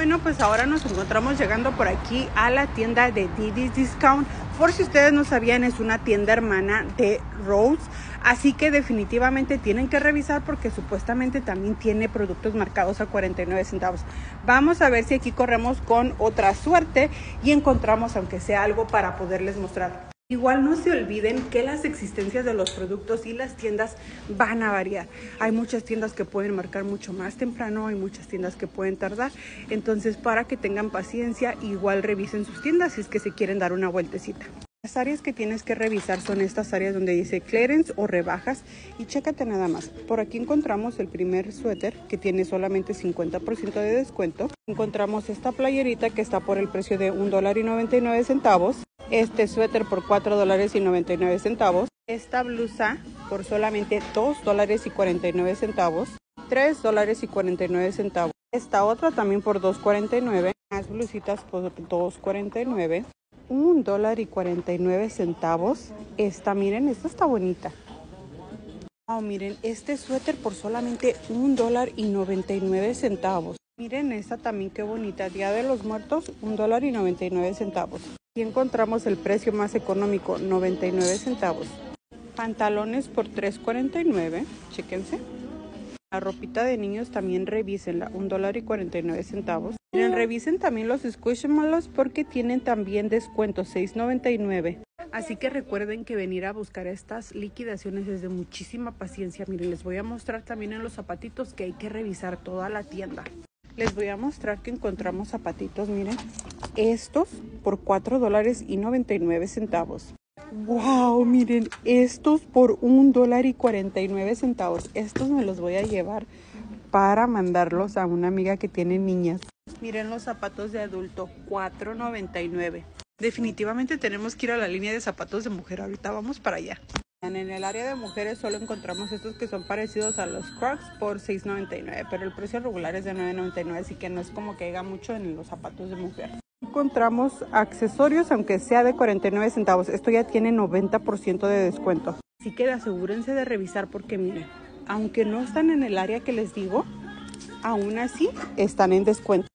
Bueno, pues ahora nos encontramos llegando por aquí a la tienda de Didi's Discount. Por si ustedes no sabían, es una tienda hermana de Rose. Así que definitivamente tienen que revisar porque supuestamente también tiene productos marcados a 49 centavos. Vamos a ver si aquí corremos con otra suerte y encontramos aunque sea algo para poderles mostrar. Igual no se olviden que las existencias de los productos y las tiendas van a variar. Hay muchas tiendas que pueden marcar mucho más temprano, hay muchas tiendas que pueden tardar. Entonces, para que tengan paciencia, igual revisen sus tiendas si es que se quieren dar una vueltecita. Las áreas que tienes que revisar son estas áreas donde dice clearance o rebajas y chécate nada más. Por aquí encontramos el primer suéter que tiene solamente 50% de descuento. Encontramos esta playerita que está por el precio de $1.99. Este suéter por $4.99. Esta blusa por solamente $2.49. $3.49. Esta otra también por $2.49. Las blusitas por $2.49. $1.49. Esta, miren, esta está bonita. Oh, miren, este suéter por solamente $1.99. Miren esta también, qué bonita. Día de los Muertos, $1.99. Aquí encontramos el precio más económico, 99 centavos. Pantalones por $3.49. Chéquense. La ropita de niños también revísenla, $1.49. Miren, revisen también los Squishmallows porque tienen también descuento, $6.99. Así que recuerden que venir a buscar estas liquidaciones es de muchísima paciencia. Miren, les voy a mostrar también en los zapatitos que hay que revisar toda la tienda. Les voy a mostrar que encontramos zapatitos, miren, estos por $4.99. Wow, miren, estos por $1.49. Estos me los voy a llevar para mandarlos a una amiga que tiene niñas. Miren los zapatos de adulto, $4.99. Definitivamente tenemos que ir a la línea de zapatos de mujer. Ahorita vamos para allá. En el área de mujeres solo encontramos estos que son parecidos a los Crocs por $6.99, pero el precio regular es de $9.99, así que no es como que haya mucho en los zapatos de mujer. Encontramos accesorios, aunque sea de 49 centavos. Esto ya tiene 90% de descuento. Así que asegúrense de revisar porque miren, aunque no están en el área que les digo, aún así están en descuento.